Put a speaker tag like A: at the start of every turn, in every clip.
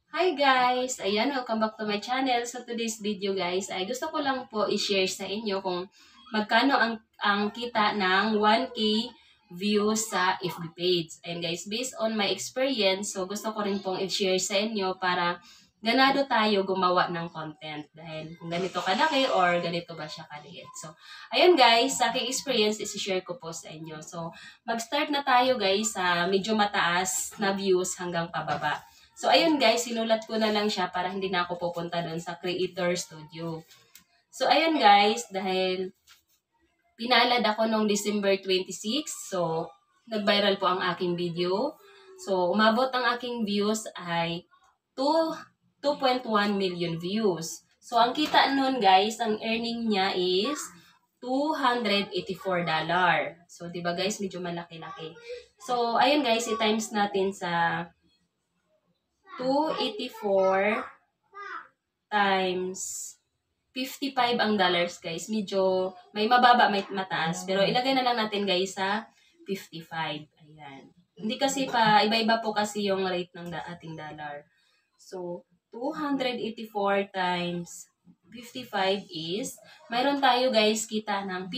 A: Hi guys! Ayan, welcome back to my channel. So today's video guys, ay gusto ko lang po i-share sa inyo kung magkano ang kita ng 1K views sa FB page. Ayan guys, based on my experience, so gusto ko rin pong i-share sa inyo para ganado tayo gumawa ng content. Dahil kung ganito kalaki or ganito ba siya kaliit. So, ayun guys, sa aking experience, isi-share ko po sa inyo. So, mag-start na tayo guys sa medyo mataas na views hanggang pababa. So, ayun guys, sinulat ko na lang siya para hindi na ako pupunta doon sa Creator Studio. So, ayun guys, dahil pinalad ako noong December 26, so, nag-viral po ang aking video. So, umabot ang aking views ay 2.1 million views. So, ang kita nun guys, ang earning niya is $284. So, diba guys, medyo malaki-laki. So, ayun guys, i-times natin sa 284 times 55 ang dollars guys. Medyo may mababa, may mataas. Pero ilagay na lang natin guys sa 55. Ayan. Hindi kasi pa, iba-iba po kasi yung rate ng ating dollar. So, 284 times 55 is, mayroon tayo guys kita ng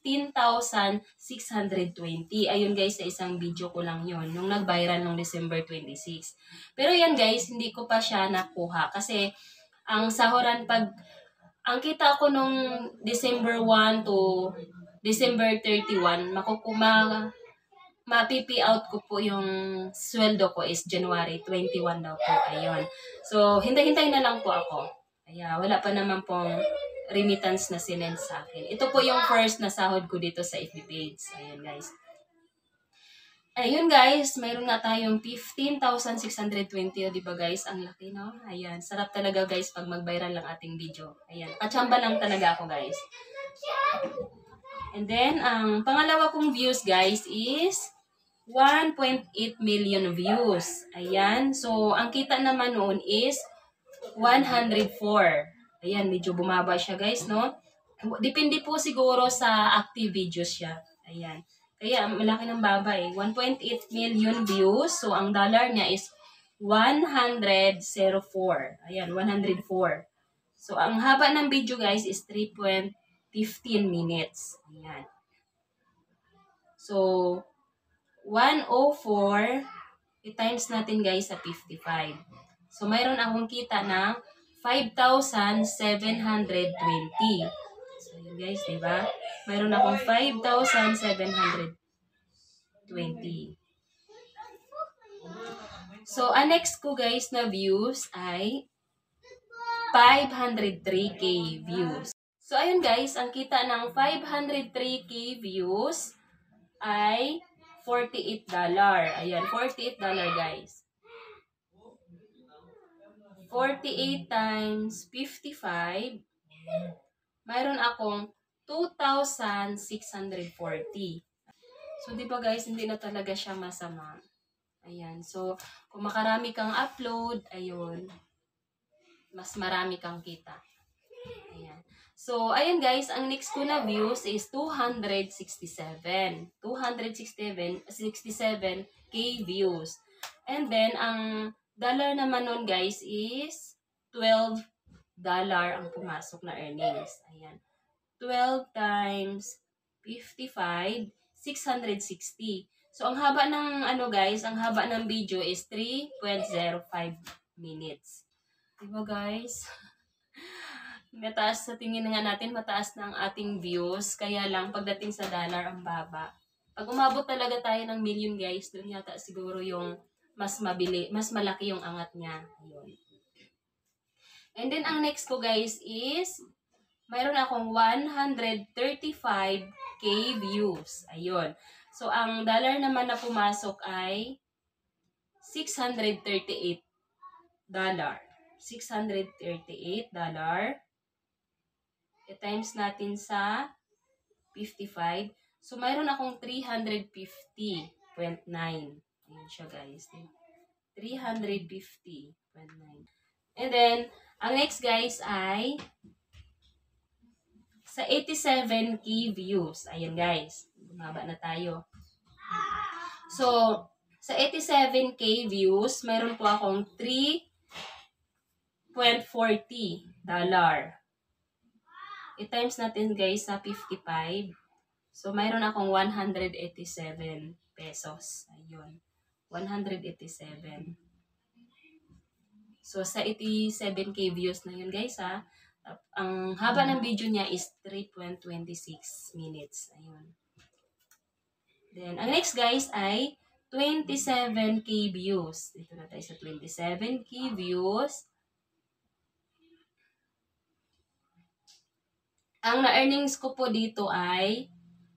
A: 15,620. Ayun guys, sa isang video ko lang yon nung nag-viral nung December 26. Pero yan guys, hindi ko pa siya nakuha kasi ang sahuran ang kita ko nung December 1 to December 31, mapipi out ko po yung sweldo ko is January 21 daw po. Ayun. So, hintay-hintay na lang po ako. Kaya wala pa naman pong remittance na sinend sa akin. Ito po yung first na sahod ko dito sa FB page. Ayun guys. Ayun guys, mayroon na tayong 15,620. O diba guys, ang laki no? Ayan, sarap talaga guys pag mag-viral lang ating video. Ayan, katsamba lang talaga ako guys. And then, ang pangalawa kong views guys is 1.8 million views. Ayan, so ang kita naman noon is 104. Ayan, medyo bumaba siya guys, no? Depende po siguro sa active videos siya. Ayan. Kaya, malaki ng baba eh. 1.8 million views. So, ang dollar niya is 104. Ayan, 104. So, ang haba ng video guys is 3.15 minutes. Ayan. So, 104, i-times natin guys sa 55. So, mayroon akong kita ng 5,720. So, yun guys, diba? Mayroon akong 5,720. So, ang next ko guys na views ay 503k views. So, ayun guys, ang kita ng 503k views ay $48. Ayan, $48 guys. 48 times 55, mayroon akong 2,640. So, di ba guys, hindi na talaga siya masama. Ayan. So, kung makarami kang upload, ayun, mas marami kang kita. Ayan. So, ayun guys, ang next ko na views is 267. 267k views. And then, ang dollar naman nun guys is $12 ang pumasok na earnings. Ayan. 12 times 55, 660. So, ang haba ng guys, ang haba ng video is 3.05 minutes. Diba guys? Mataas sa tingin nga natin, mataas na ang ating views. Kaya lang, pagdating sa dollar, ang baba. Pag umabot talaga tayo ng million guys, doon yata siguro yung mas malaki yung angat niya. Ayun. And then, ang next ko guys is, mayroon akong 135k views. Ayun. So, ang dollar naman na pumasok ay $638. $638. I-times natin sa 55. So, mayroon akong 350.9. Ayun siya guys. 350.9. And then, ang next guys ay sa 87k views. Ayan guys. Bumaba na tayo. So, sa 87k views, mayroon po akong $3.40. I-times natin guys sa 55. So, mayroon akong 187 pesos. Ayun. 187. So, sa 87k views na yun guys ha. Ang haba ng video niya is 3.26 minutes. Ayun. Then, ang next guys ay 27k views. Dito na tayo sa 27k views. Ang na-earnings ko po dito ay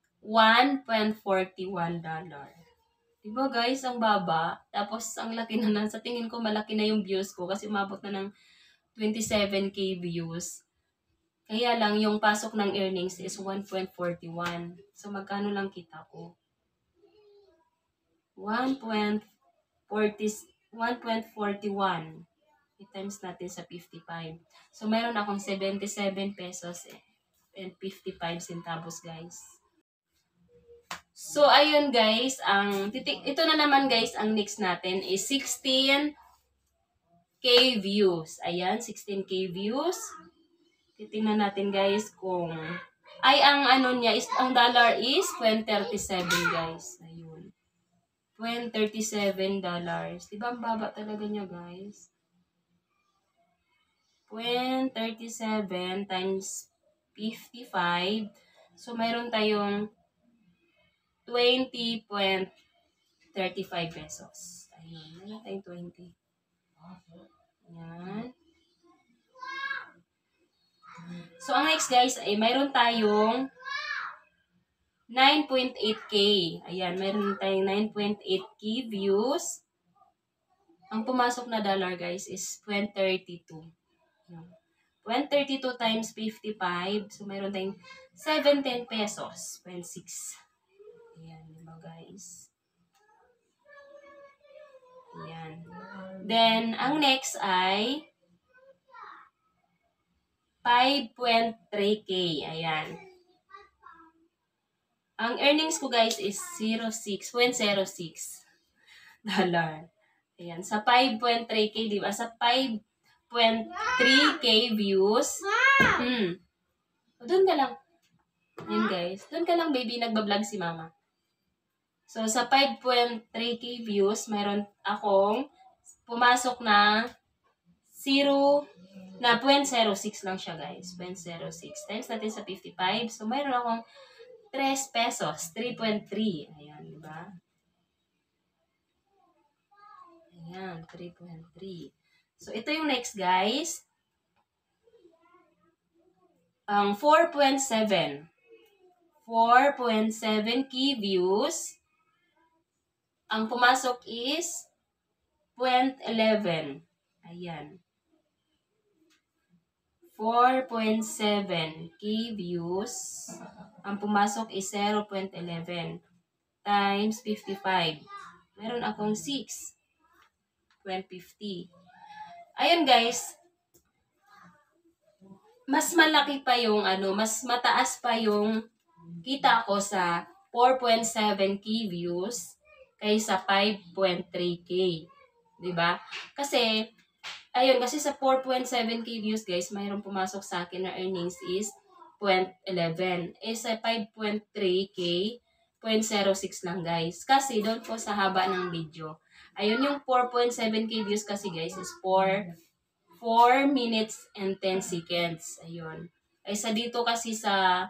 A: $1.41. Diba guys, ang baba. Tapos, ang laki na sa tingin ko, malaki na yung views ko kasi umabot na ng 27k views. Kaya lang, yung pasok ng earnings is 1.41. So, magkano lang kita ko? 1.41. I-times natin sa 55. So, meron akong 77 pesos and 55 centavos, guys. So, ayun guys, ito na naman guys, ang next natin is 16k views. Ayan, 16k views. Titingnan natin guys kung, ang ano niya, ang dollar is $0.37 guys. Ayun. $0.37. Diba ang baba talaga niya guys? 0.37 times 55. So, mayroon tayong 20.35 pesos. Ayun. Mayroon tayong 20. Ayan. So, ang next guys ay mayroon tayong 9.8k. Ayan. Mayroon tayong 9.8k views. Ang pumasok na dollar guys is 0.32. 132 times 55. So, mayroon tayong 17 pesos. 0.6. Ayan, diba guys? Ayan. Then, ang next ay 5.3k. Ayan. Ang earnings ko guys is $0.06 dollar. Ayan. Sa 5.3k, diba? Sa 5.3k views. Doon ka lang. Ayan guys. Doon ka lang baby. Nagbablog si mama. So, sa 5.3k views, mayroon akong pumasok na 0.06 lang siya guys. 0.06. Times natin sa 55. So, mayroon akong 3 pesos. 3.3. Ayan, diba? Ayan, 3.3. So, ito yung next guys. Ang 4.7. 4.7k views. Ang pumasok is 0.11. Ayan. 4.7k views. Ang pumasok is 0.11 times 55. Meron akong 6.50. Ayun guys. Mas malaki pa yung mas mataas pa yung kita ko sa 4.7k views kaysa 5.3k. Diba? Kasi, kasi sa 4.7k views guys, mayroong pumasok sa akin na earnings is 0.11. Sa 5.3k, 0.06 lang guys. Kasi doon po sa haba ng video. Ayun yung 4.7k views kasi guys is 4 minutes and 10 seconds. Ayun. Sa dito kasi sa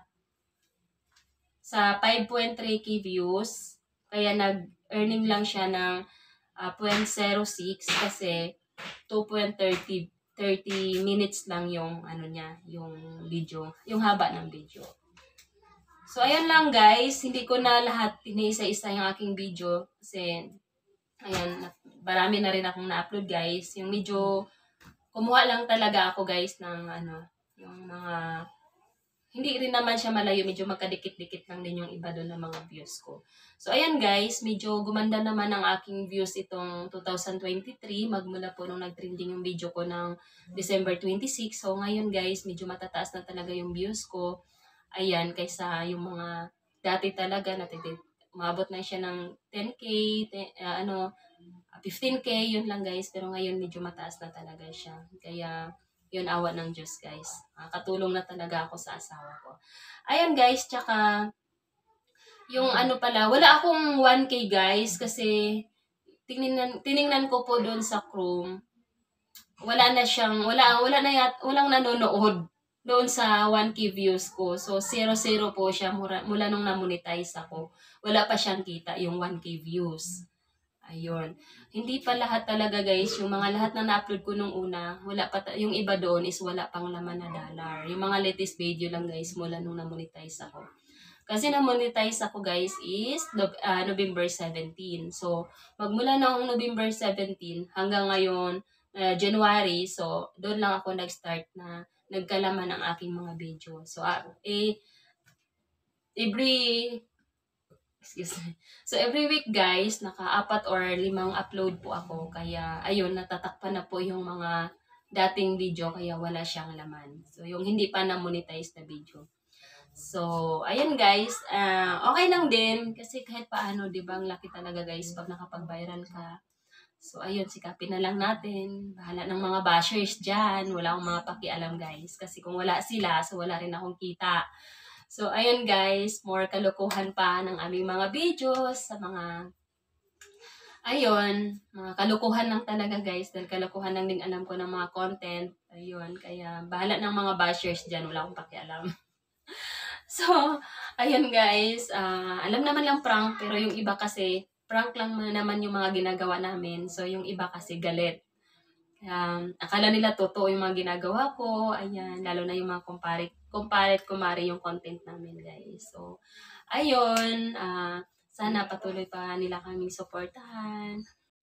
A: 5.3k views, kaya nag-earning lang siya ng 0.06 kasi 2.30 minutes lang yung yung video, yung haba ng video. So, ayun lang guys. Hindi ko na lahat tiniisa-isa yung aking video kasi ayan, marami na rin akong na-upload guys. Yung medyo kumuha lang talaga ako guys ng yung mga hindi rin naman siya malayo, medyo magkadikit-dikit lang din yung iba doon ng mga views ko. So, ayan guys, medyo gumanda naman ang aking views itong 2023, magmula po nung nag-trending yung video ko ng December 26. So, ngayon guys, medyo matataas na talaga yung views ko. Ayan, kaysa yung mga dati talaga, umabot na siya ng 10k, 15K, yun lang guys. Pero ngayon medyo mataas na talaga siya. Kaya, yun awa ng Diyos guys. Katulong na talaga ako sa asawa ko. Ayan guys, tsaka, yung ano pala, wala akong 1K guys kasi tiningnan ko po doon sa Chrome. Wala na siyang, walang nanonood doon sa 1K views ko. So, 0 po siya mula nung na-monetize ako. Wala pa siyang kita yung 1K views. Ayun. Hindi pa lahat talaga guys, yung mga lahat na na-upload ko nung una, wala pa yung iba doon is wala pang laman na dollar. Yung mga latest video lang guys mula nung na-monetize ako. Kasi na-monetize ako guys is November 17. So, magmula noong November 17 hanggang ngayon, January, so doon lang ako nag-start na nagkalaman ang aking mga video. So, every week guys, naka-4 or 5 upload po ako. Kaya, ayun, natatakpan na po yung mga dating video kaya wala siyang laman. So, yung hindi pa na-monetize na video. So, ayun guys, okay lang din kasi kahit paano, di ba, ang laki talaga guys pag nakapag-viral ka. So, ayun, sikapin na lang natin. Bahala ng mga bashers dyan. Wala akong mga pakialam guys. Kasi kung wala sila, so wala rin akong kita. So, ayun guys, more kalokohan pa ng aming mga videos sa mga, ayun, mga kalokohan lang talaga guys. Dahil kalokohan lang din alam ko ng mga content. Ayun, kaya bahala ng mga bashers dyan. Wala akong pakialam. So, ayun guys, alam naman lang prank, pero yung iba kasi, prank lang naman yung mga ginagawa namin. So, yung iba kasi galit. Akala nila totoo yung mga ginagawa ko. Ayan, lalo na yung mga kumare yung content namin guys. So, ayun, sana patuloy pa nila kaming suportahan.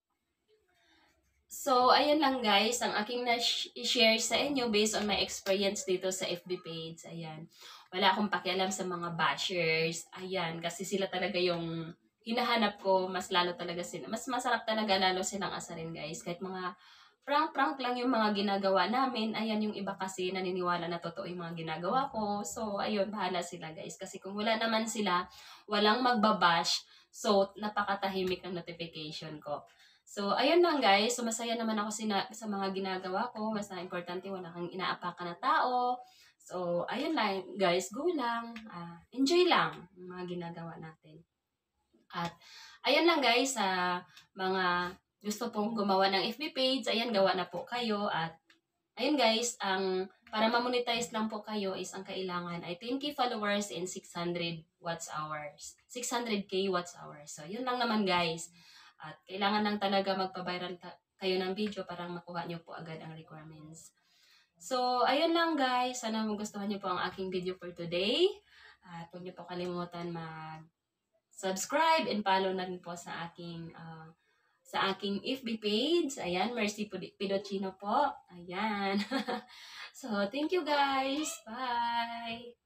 A: So, ayun lang guys, ang aking na-share sa inyo based on my experience dito sa FB page. Ayan. Wala akong pakialam sa mga bashers. Ayan, kasi sila talaga yung hinahanap ko. Mas lalo talaga sila. Mas masarap talaga lalo silang asarin guys. Kahit mga prank lang yung mga ginagawa namin. Ayan, yung iba kasi naniniwala na totoo yung mga ginagawa ko. So, ayun, bahala sila guys. Kasi kung wala naman sila, walang magbabash. So, napakatahimik ang notification ko. So, ayun lang guys. So, masaya naman ako sa mga ginagawa ko. Basta importante, wala kang inaapakan na tao. So, ayun lang guys. Go lang. Enjoy lang yung mga ginagawa natin. At, ayun lang guys. Mga gusto pong gumawa ng FB page, ayan, gawa na po kayo. At, ayun guys, para ma-monetize lang po kayo is ang kailangan ay 10K followers and 600 watts hours. 600K watts hours. So, yun lang naman guys. At kailangan lang talaga magpa-viral kayo ng video para makuha nyo po agad ang requirements. So, ayun lang guys. Sana magustuhan nyo po ang aking video for today. At huwag nyo po kalimutan mag-subscribe and follow na rin po sa aking FB page. Ayan, Mercy Pidochino po. Ayan. So, thank you guys. Bye!